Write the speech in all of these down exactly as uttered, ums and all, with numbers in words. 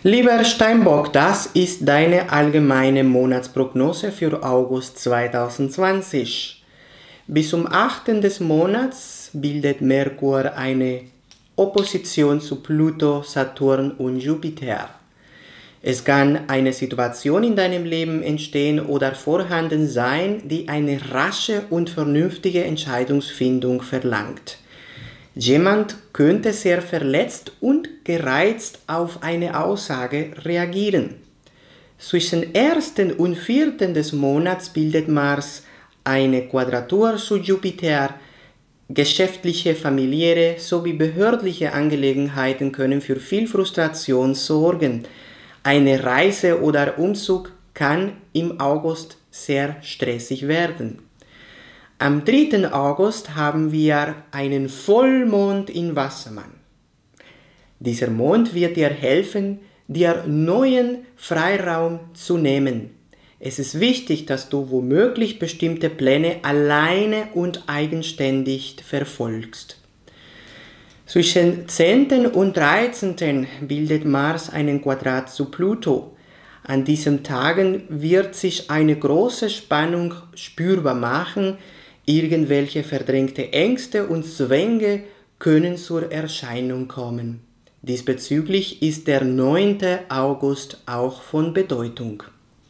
Lieber Steinbock, das ist deine allgemeine Monatsprognose für August zweitausendzwanzig. Bis zum achten des Monats bildet Merkur eine Opposition zu Pluto, Saturn und Jupiter. Es kann eine Situation in deinem Leben entstehen oder vorhanden sein, die eine rasche und vernünftige Entscheidungsfindung verlangt. Jemand könnte sehr verletzt und gereizt auf eine Aussage reagieren. Zwischen ersten und vierten des Monats bildet Mars eine Quadratur zu Jupiter. Geschäftliche, familiäre sowie behördliche Angelegenheiten können für viel Frustration sorgen. Eine Reise oder Umzug kann im August sehr stressig werden. Am dritten August haben wir einen Vollmond in Wassermann. Dieser Mond wird dir helfen, dir neuen Freiraum zu nehmen. Es ist wichtig, dass du womöglich bestimmte Pläne alleine und eigenständig verfolgst. Zwischen zehnten und dreizehnten bildet Mars einen Quadrat zu Pluto. An diesen Tagen wird sich eine große Spannung spürbar machen. Irgendwelche verdrängte Ängste und Zwänge können zur Erscheinung kommen. Diesbezüglich ist der neunte August auch von Bedeutung.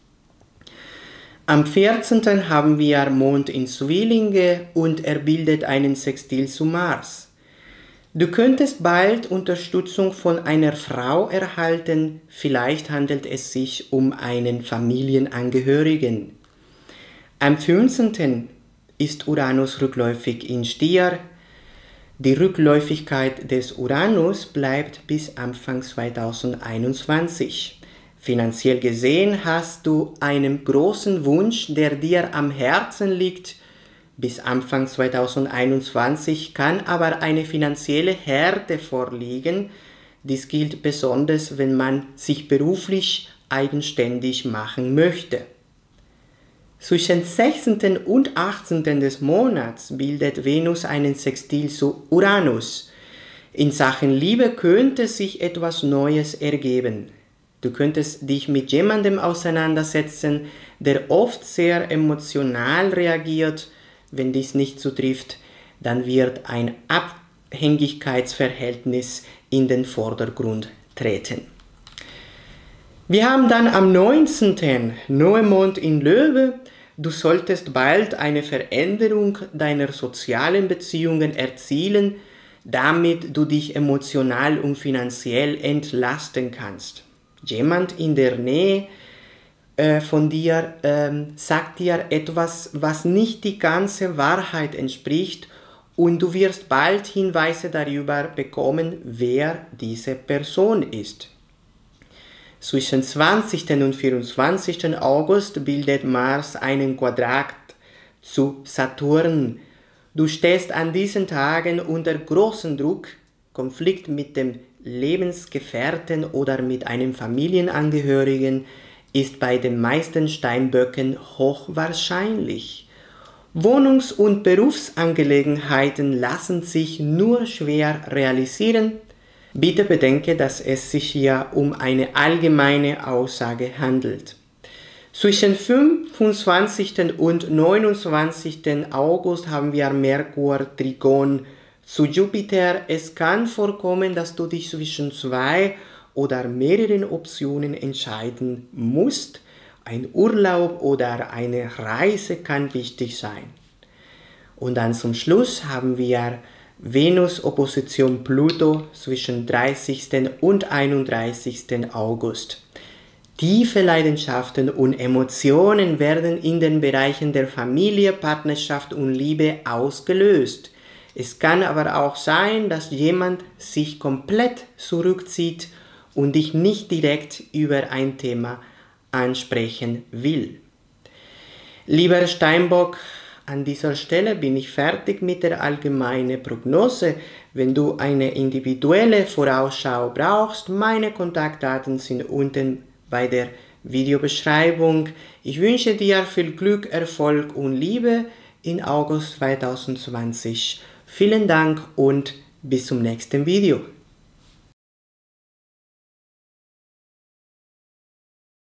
Am vierzehnten haben wir Mond in Zwillinge und er bildet einen Sextil zu Mars. Du könntest bald Unterstützung von einer Frau erhalten, vielleicht handelt es sich um einen Familienangehörigen. Am fünfzehnten ist Uranus rückläufig in Stier. Die Rückläufigkeit des Uranus bleibt bis Anfang zweitausendeinundzwanzig. Finanziell gesehen hast du einen großen Wunsch, der dir am Herzen liegt. Bis Anfang zweitausendeinundzwanzig kann aber eine finanzielle Härte vorliegen. Dies gilt besonders, wenn man sich beruflich eigenständig machen möchte. Zwischen sechzehnten und achtzehnten des Monats bildet Venus einen Sextil zu Uranus. In Sachen Liebe könnte sich etwas Neues ergeben. Du könntest dich mit jemandem auseinandersetzen, der oft sehr emotional reagiert. Wenn dies nicht zutrifft, dann wird ein Abhängigkeitsverhältnis in den Vordergrund treten. Wir haben dann am neunzehnten Neumond in Löwe. Du solltest bald eine Veränderung deiner sozialen Beziehungen erzielen, damit du dich emotional und finanziell entlasten kannst. Jemand in der Nähe äh, von dir äh, sagt dir etwas, was nicht die ganze Wahrheit entspricht und du wirst bald Hinweise darüber bekommen, wer diese Person ist. Zwischen zwanzigsten und vierundzwanzigsten August bildet Mars einen Quadrat zu Saturn. Du stehst an diesen Tagen unter großem Druck. Konflikt mit dem Lebensgefährten oder mit einem Familienangehörigen ist bei den meisten Steinböcken hochwahrscheinlich. Wohnungs- und Berufsangelegenheiten lassen sich nur schwer realisieren. Bitte bedenke, dass es sich hier um eine allgemeine Aussage handelt. Zwischen fünfundzwanzigsten und neunundzwanzigsten August haben wir Merkur Trigon zu Jupiter. Es kann vorkommen, dass du dich zwischen zwei oder mehreren Optionen entscheiden musst. Ein Urlaub oder eine Reise kann wichtig sein. Und dann zum Schluss haben wir Venus Opposition Pluto zwischen dreißigsten und einunddreißigsten August. Tiefe Leidenschaften und Emotionen werden in den Bereichen der Familie, Partnerschaft und Liebe ausgelöst. Es kann aber auch sein, dass jemand sich komplett zurückzieht und dich nicht direkt über ein Thema ansprechen will. Lieber Steinbock, an dieser Stelle bin ich fertig mit der allgemeinen Prognose. Wenn du eine individuelle Vorausschau brauchst, meine Kontaktdaten sind unten bei der Videobeschreibung. Ich wünsche dir viel Glück, Erfolg und Liebe in August zweitausendzwanzig. Vielen Dank und bis zum nächsten Video.